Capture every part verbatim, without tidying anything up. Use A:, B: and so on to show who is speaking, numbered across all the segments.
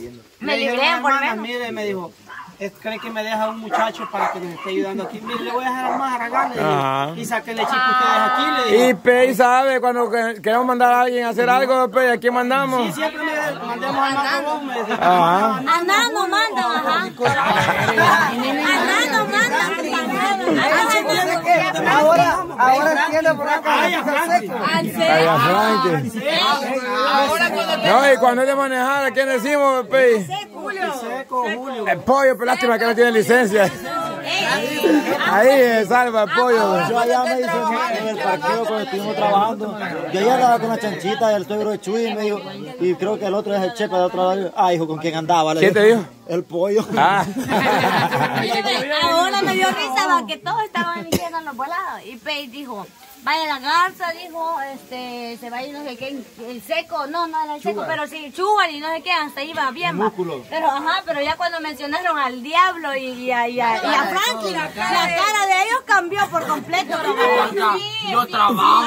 A: Me libré por menos.
B: Mire, me dijo, cree que me deja un muchacho para que nos esté ayudando aquí. Mire, le voy a dejar más aragán, le digo. Y saque lechito ustedes aquí, le digo.
C: Y Pei sabe, cuando queremos mandar a alguien a hacer algo, Pei, ¿a quién mandamos?
B: Sí, siempre me mandamos a Marco, me dice.
A: Ajá. Andando mandan, ajá. Andando mandan.
D: Ahora, ahora tiene por acá.
C: Ay, a Frankie. No, y cuando es de manejar, ¿a quién decimos, Pei?
B: Julio.
C: El pollo, pero lástima que no tiene licencia. Ahí se salva el pollo.
D: Yo allá me hice en el parqueo cuando estuvimos trabajando. Yo allá andaba con la chanchita y el suegro de Chuy y me dijo, y creo que el otro es el chepe de otro lado. Ah, hijo, ¿con quién andaba?
C: ¿Quién te dijo?
D: El pollo.
C: Ah.
A: Ahora me dio risa va, que todos estaban diciendo en los volados. Y Pei dijo, vaya la garza, dijo, este, se va a ir no sé qué, el seco, no, no era el seco, pero sí, Chubar y no sé qué, hasta iba bien. Va. Pero ajá, pero ya cuando mencionaron al diablo y, y, a, y, a, y a Frankie, la cara de ellos cambió por completo. Sí,
B: yo trabajo.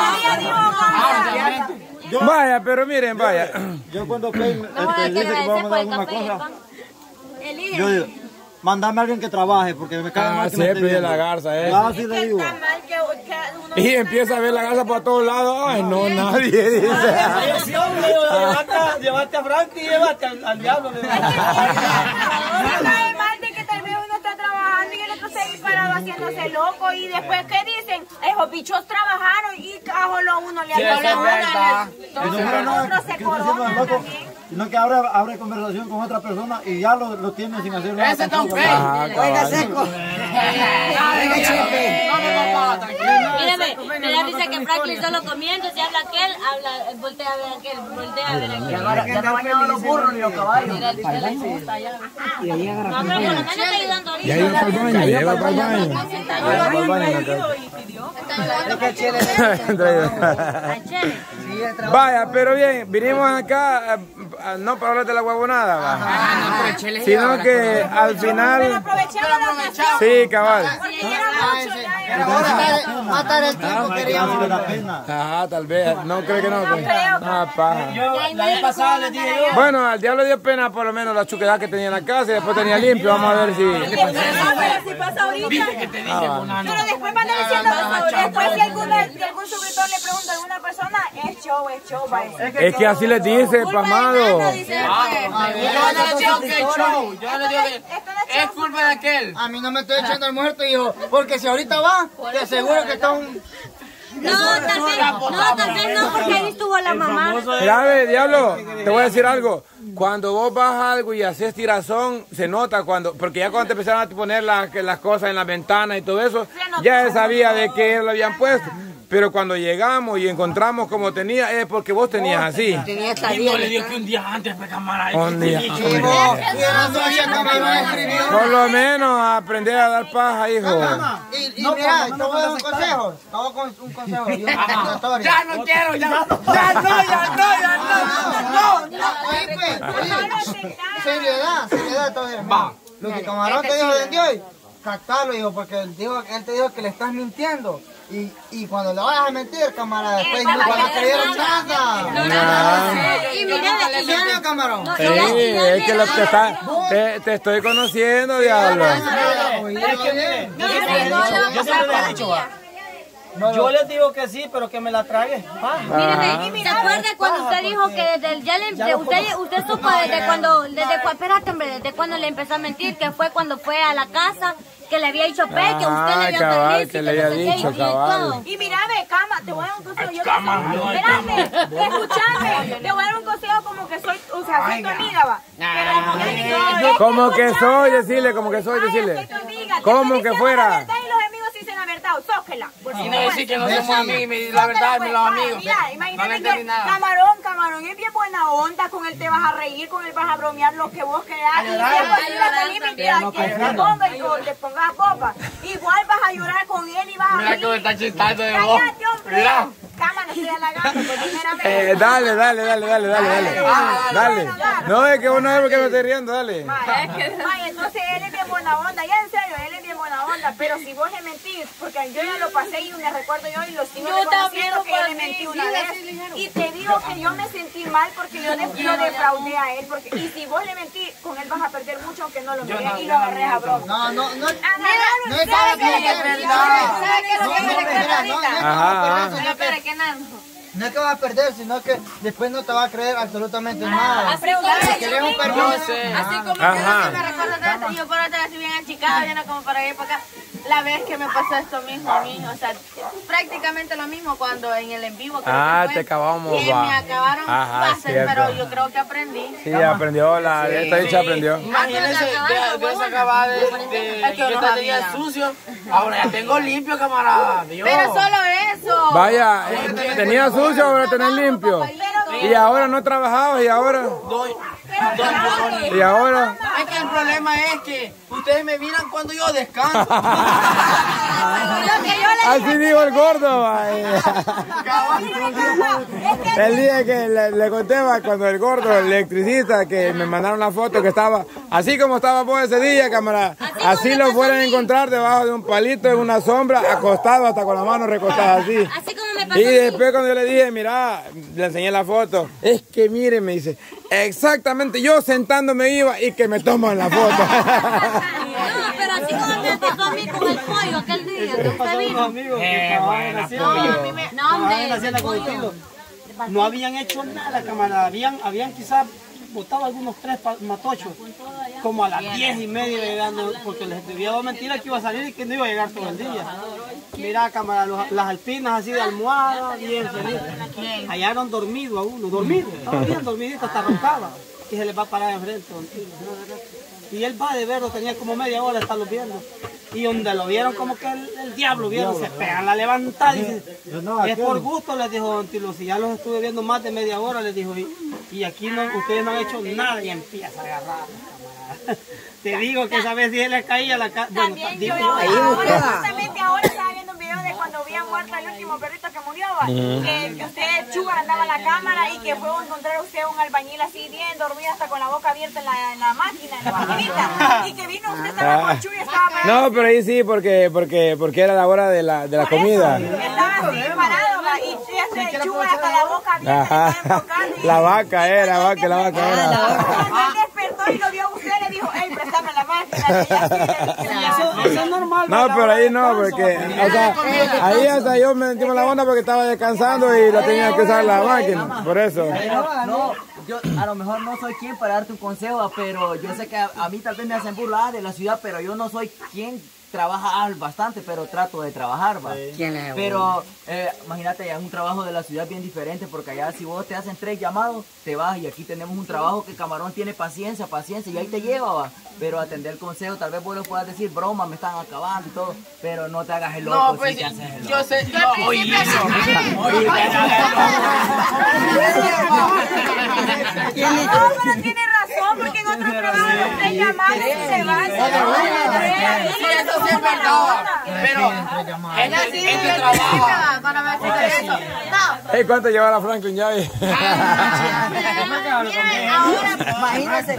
D: Yo,
C: vaya, pero miren, vaya.
D: Yo cuando Pei este, dice que vamos a mandar una cosa, yo digo, mándame a alguien que trabaje porque me cae
C: Ah,
D: mal que me
C: siempre
D: esté
C: de la
D: viendo.
C: garza, eh.
D: Ah, sí le digo.
C: Y empieza a ver la garza por todos lados. Ay, no, nadie dice.
B: Sí, hombre, llévate a Frankie y llévate al, al diablo.
E: No cae mal de que tal vez uno está trabajando y el otro se ha parado haciéndose loco y después ¿qué dicen? Esos bichos trabajaron y cajolo uno le ha dado una. Otro se corona también.
D: Sino que abre, abre conversación con otra persona y ya lo, lo tiene sin hacer nada.
B: Ese es Don Pei.
D: Oiga, seco.
A: Mírame, me da risa que Franklin solo comiendo, si habla aquel, habla, voltea a ver aquel, voltea a ver aquel.
B: Ya no bañado los burros ni los caballos.
A: Mira, dice la gusta ya. No, pero por lo menos está ayudando ahorita.
C: Ya iba para el baño, ya iba para el baño. Vaya, pero bien, vinimos acá, a, a, no para hablar de la huevonada, va.
A: Ah,
C: sino que al final... Sí, cabal.
D: Matar el tiempo queríamos la pena.
C: Ajá, tal vez, no creo que no.
E: No creo.
C: Ah, paja.
B: Yo, la vez pasada les dije yo.
C: Bueno, al diablo dio pena por lo menos la chuquedad que tenía en la casa y después tenía limpio. Vamos a ver si...
E: Pero si pasa ahorita. Pero después van diciendo, después si algún, si algún suscriptor le pregunta a alguna persona, es show, es show, va.
C: Es que así les dice, pamado.
F: Yo no le digo que es show, yo no le digo que es culpa de aquel.
D: A mí no me estoy echando el muerto, hijo, porque si ahorita va, te aseguro que está un...
A: No, tal vez, no, tal vez no, porque ahí estuvo la mamá.
C: Mira, ve, diablo, te voy a decir algo. Cuando vos vas a algo y haces tirazón, se nota cuando, porque ya cuando te empezaron a poner las, las cosas en la ventana y todo eso, ya se sabía de qué lo habían puesto. Pero cuando llegamos y encontramos como tenía, es porque vos tenías así.
F: Tenía esta y no le digo que un día antes me cámara.
C: Un día. Por lo menos aprender a dar paja, hijo.
D: Y, y mira, te voy a dar un consejo. Te voy a dar un consejo.
F: Ya no quiero, ya no, ya no, ya no, ya no, no,
D: no. Seriedad, seriedad todavía. Lo que camarón te dijo desde hoy, captarlo, hijo, porque él, dijo, él te dijo que le estás mintiendo. Y, y cuando le vayas a mentir, camarada, después no van a creer nada.
A: No, no, no. Y mira,
D: ¿En serio, camarón?
C: Sí, es que lo que está, te, te estoy conociendo, diablo.
B: Yo siempre le he dicho, va. Yo les digo que sí, pero que me la trague.
A: Míreme, ¿se acuerda cuando usted dijo que desde el, ya le, de, usted, usted supo desde cuando, desde cuando, espérate hombre, desde cuando le empezó a mentir, que fue cuando fue a la casa, que le había dicho Pe, que usted le había
C: cabal,
A: perdido,
C: que le había dicho, cabal.
E: Y mírame, cama, te voy a dar un consejo. Yo espérate, escúchame, te voy a dar un consejo como que soy, o sea, soy tu amiga, va. Pero,
C: como que soy, decirle, como que soy, decirle. Como que fuera.
E: La verdad, o zóquela.
F: Y no decir que no somos amigos, la verdad, los amigos.
E: Mira,
F: No le
E: imagínate
F: entendí
E: que
F: nada.
E: Camarón, Camarón es bien buena onda, con él te vas a reír, con él vas a bromear lo que vos quieras. Y después si la límite a que te ponga y te pongas boba. Igual vas a llorar con él y vas a
F: Mira
E: reír.
F: cómo está chistando de vos.
E: Cállate, hombre.
F: Mira.
E: Cámara, estoy halagando, pues primeramente.
C: Eh, dale, dale, dale, dale, dale, dale. Dale. No, es que uno es porque me estoy riendo, dale.
E: Vaya, entonces él es bien buena onda, ya en serio, él es bien buena onda, pero si vos le mentís, porque yo ya lo pasé y me recuerdo yo y lo sigo reconociendo que yo le mentí una vez. Y te digo que yo me sentí mal porque yo lo defraudé a él, porque y si vos le mentís, con él vas a perder mucho aunque no lo mires y lo agarres a broma.
D: No, no, no.
E: No es
A: ¿Sabe qué es lo que me recuerda ahorita?
C: Ajá.
A: No, espera, que nada.
D: No es que vas a perder, sino que después no te va a creer absolutamente nada.
A: Así como
D: Si querés un permiso.
A: Así como
C: Ajá.
A: que me recuerdo de esto, yo por otra así bien achicada, viendo como para ir para acá. La vez que me pasó esto mismo a mí, o sea, prácticamente lo mismo cuando en el en vivo. creo
C: Ah,
A: que
C: te
A: fue,
C: acabamos,
A: que
C: va.
A: me acabaron
C: Ajá,
A: fácil,
C: cierto.
A: pero yo creo que aprendí.
C: Sí, aprendió, la esta dicha aprendió.
F: Imagínense, de, de esa acabada de, de
A: Es que
F: que
A: no
F: tenía
A: sabía.
F: sucio, ahora ya tengo limpio, camarada. Dios.
A: Pero solo eso.
C: Vaya, eh, tenía sucio, ahora tenés limpio. Y ahora no trabajabas y ahora.
F: Doy,
C: Y ahora.
F: es que el problema es que ustedes me miran cuando yo descanso.
C: Así dijo el gordo, vaya. El día que le, le conté va, cuando el gordo, el electricista, que me mandaron la foto que estaba así como estaba vos ese día, cámara. Así lo fueron a encontrar debajo de un palito en una sombra, acostado hasta con las manos recostadas así.
A: Así como me pasó
C: Y
A: a mí.
C: después cuando yo le dije, mira, le enseñé la foto, es que mire, me dice, exactamente, yo sentándome iba y que me toman la foto.
A: No, pero así como me pasó a mí con el pollo aquel día que usted vino.
B: amigos que estaban en la hacienda.
A: No, a mí me... No,
B: Estaban
A: hombre,
B: en la hacienda
A: el pollo.
B: contigo. No habían hecho nada, camarada. Habían, habían quizás botado algunos tres pa- matochos. Como a las diez y media llegando, porque les había dado mentira que iba a salir y que no iba a llegar todo el día. Mira, camarada, los- las alpinas así de almohada, bien feliz. Hallaron dormido a uno, dormido. Estaba bien dormidito, hasta roncaba. Y se les va a parar enfrente, don Tilo. Y él va de verlo, tenía como media hora de estarlo viendo. Y donde lo vieron como que el, el diablo vieron, se pegan la levantada y dice, es por gusto, les dijo don Tilo, si ya los estuve viendo más de media hora, les dijo, y, y aquí no, ustedes no han hecho nada y empieza a agarrar, camarada. Te digo que esa vez si él le caía la casa, bueno,
E: También
B: digo,
E: yo,
B: ahí
E: ahora, justamente ahora estaba viendo un video de cuando había muerto el último perrito que murió, ¿va? que, que usted, Chugar, andaba en la cámara y que fue a encontrar a usted un albañil así bien dormido hasta con la boca abierta en la, en la máquina, en la maquinita, y que vino usted estaba con Chuy y estaba parado.
C: No, pero ahí sí, porque, porque, porque era la hora de la, de la
E: Por eso,
C: comida.
E: estaba así parado, ¿va? y ese Chugar hasta la boca abierta,
C: Ajá.
E: le estaba enfocando, y-
C: La vaca era, la vaca, la vaca era.
E: Cuando él despertó y lo vio a usted, le dijo, hey, préstame la máquina. Y así le dije,
B: eso, eso es normal.
C: No,
B: la
C: pero
B: hora
C: ahí
B: de
C: no,
B: descanso.
C: porque, o sea, ahí hasta yo me metí la onda porque estaba descansando y la tenía que usar la máquina, por eso.
G: No, no, yo a lo mejor no soy quien para darte un consejo, pero yo sé que a, a mí tal vez me hacen burlar de la ciudad, pero yo no soy quien trabaja bastante, pero trato de trabajar, va.
D: ¿Quién es?
G: Pero eh, imagínate, ya es un trabajo de la ciudad bien diferente, porque allá si vos te hacen tres llamados, te vas, y aquí tenemos un trabajo que Camarón tiene paciencia, paciencia, y ahí te lleva, va. Pero atender el consejo, tal vez vos le puedas decir, broma, me están acabando y todo, pero no te hagas el loco.
F: No,
G: si
F: pues
G: te haces el loco.
F: yo sé, no, oye, eso.
E: no, pero tiene razón, porque en otros trabajos usted llama y se va. se va.
F: Sí, eso sí es verdad, pero este, este trabajo.
A: Para ver si eso. No.
C: Hey, ¿cuánto lleva la Franklin ya?
A: Miren, ahora...
G: Imagínense.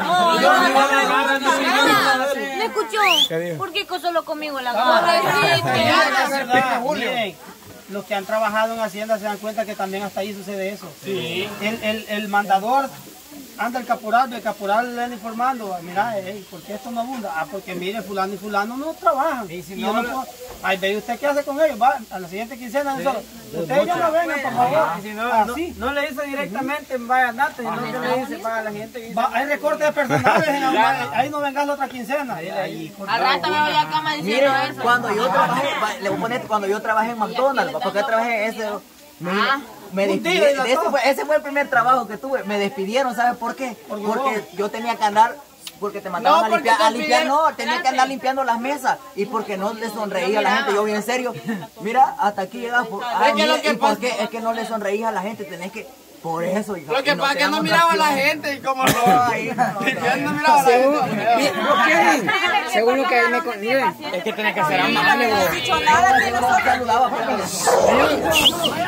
A: ¿Me escuchó?
C: ¿Qué dijo?
A: ¿Por qué solo conmigo la pobrecita?
B: Miren, los que han trabajado en Hacienda se dan cuenta que también hasta ahí sucede eso. Sí. El, el, el mandador anda el caporal, el caporal le anda informando, mira, hey, ¿por qué esto no abunda? Ah, porque mire, fulano y fulano no trabajan. Y si no, no puedo... Ay, ve usted qué hace con ellos, va, a la siguiente quincena, sí. Solo. Ustedes ya no vengan, por favor.
D: Y si no,
B: Así.
D: no, no le dice directamente en vaya date, sino que le dice para la gente. Dice,
B: Va, hay recortes de personales, en la- ahí no vengas la otra quincena. Ahí,
A: Al rato me voy a cama diciendo
G: Miren,
A: eso.
G: cuando yo trabajé, va, le voy a poner, cuando yo trabajé en McDonald's, porque yo trabajé en ese, me, me
B: Un día
G: despidieron,
B: y la
G: ese
B: todo.
G: fue, ese fue el primer trabajo que tuve, me despidieron, ¿sabes por qué?
B: Porque
G: Porque
B: vos.
G: yo tenía que andar, porque te mandaban
F: No,
G: a
F: porque
G: limpiar,
F: te
G: a limpiar,
F: pidieron-
G: no, tenía que andar limpiando las mesas, y porque no le sonreía a la gente, yo bien en serio, mira, hasta aquí llegas, por, ay,
F: que lo
G: mira,
F: que
G: ¿y por
F: pasa-
G: qué? Es que no le sonreía a la gente, tenés que, por eso, hija,
F: Lo que
G: y
F: pasa es que no
G: te
F: miraba a
G: damos
F: la
G: ración.
F: gente y como no. Yo no miraba a la gente.
D: según lo que él me conviene, es que tiene que ser amable.
E: No he dicho nada que nosotros...
G: Saludaba, porque-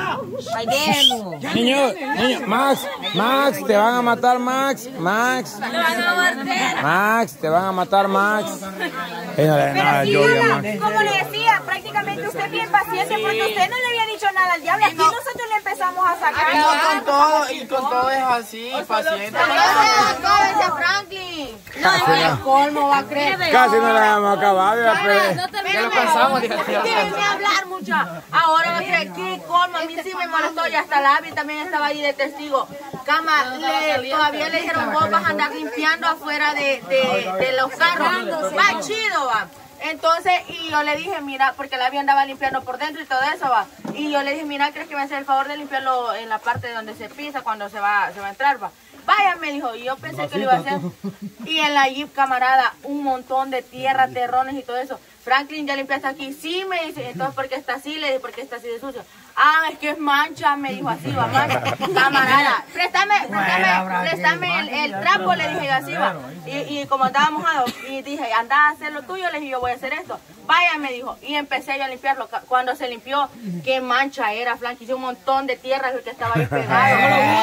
E: Ay, déjenlo.
C: Niños, niños, Max, Max, te van a matar, Max, Max. Max, te van a matar, Max. Eh, no le nada,
E: Pero
C: yo,
E: sí,
C: ya,
E: Ana,
C: Max.
E: como le decía, prácticamente usted es bien paciente porque usted no le había dicho nada al diablo. Aquí nosotros le empezamos a sacar.
F: No, con todo, y con todo es así, paciente.
E: Cállense, Franklin.
C: Casi
E: el colmo va a creer.
C: Casi no la hemos acabado, pero...
F: Ya lo pensamos, dije.
E: Déjenme hablar, mucha. Ahora va a creer que colmo. A mí sí me molestó y hasta la Abby también estaba ahí de testigo. Cama, le, todavía le dijeron, vos vas a andar limpiando afuera de, de, de los carros. Va chido, va. Entonces, y yo le dije, mira, porque la Abby andaba limpiando por dentro y todo eso, va. Y yo le dije, mira, ¿crees que me hace el favor de limpiarlo en la parte donde se pisa cuando se va, se va a entrar, va? Vaya, me dijo, y yo pensé que lo iba a hacer. Y en la Jeep, camarada, un montón de tierra, terrones y todo eso. Franklin, ¿ya limpiaste aquí? Sí, me dice. Entonces, ¿por qué está así? Le dije, ¿por qué está así de sucio? Ah, es que es mancha, me dijo así, va, mancha. Camarada, préstame, préstame, préstame el, el trapo, le dije así, va. Y, y como estaba mojado, y dije, anda a hacer lo tuyo, le dije, yo voy a hacer esto. Vaya, me dijo. Y empecé yo a limpiarlo. Cuando se limpió, qué mancha era, Franklin. Hice un montón de tierra que estaba ahí pegado.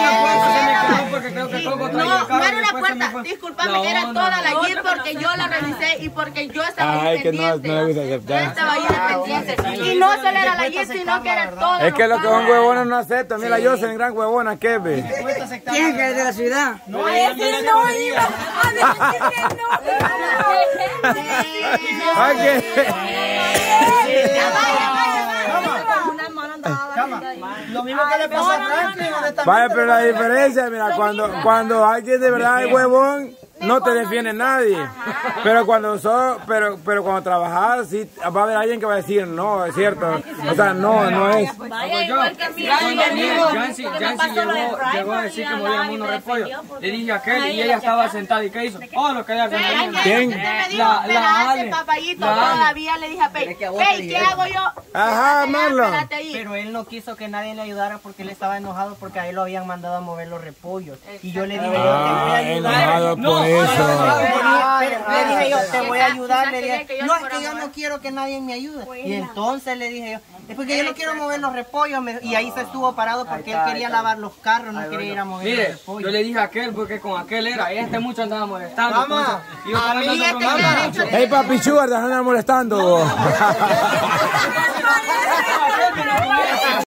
E: No, no era una puerta, discúlpame, era toda la Jeep porque yo la revisé y porque yo estaba ahí pendiente.
C: No le gusta aceptar.
E: Yo estaba ahí de pendiente. Y no solo era la Jeep, sino que era todo.
C: Es que los que son huevones no aceptan. Mira, yo soy gran huevona, ¿qué ve?
D: ¿Quién es de la ciudad?
E: No, ese no iba. A ver, ese no.
B: Lo mismo que le pasa a Franklin.
C: Vaya, pero la diferencia, mira, cuando, cuando alguien de verdad es huevón, no te defiende nadie. Pero cuando sos, pero, pero cuando trabajas, sí, va a haber alguien que va a decir, no, es cierto. O sea, no, no es.
A: Vaya, igual que a mí.
H: Yancy llegó, llegó a decir que movíamos unos repollos. Le dije a aquel y ella estaba sentada. ¿Y qué hizo? Oh, lo que ella se
C: ¿Quién?
E: La, la Ale. Papayito, todavía le dije a Pei, Pei, ¿qué hago yo?
C: Ajá, Marlon.
I: Pero él no quiso que nadie le ayudara porque él estaba enojado porque a él lo habían mandado a mover los repollos. Y yo le dije, yo te voy a ayudar.
C: No, eso.
I: Le dije yo, te voy a ayudar. Le dije, no, es que yo no quiero que nadie me ayude. Y entonces le dije yo, es porque yo no quiero mover los repollos. Y ahí se estuvo parado porque él quería lavar los carros, no quería ir a mover los repollos.
H: Yo le dije a aquel porque con aquel era, este mucho andaba molestando.
B: Mamá,
H: a mí este
C: Hey, papi Sugar, te andan molestando.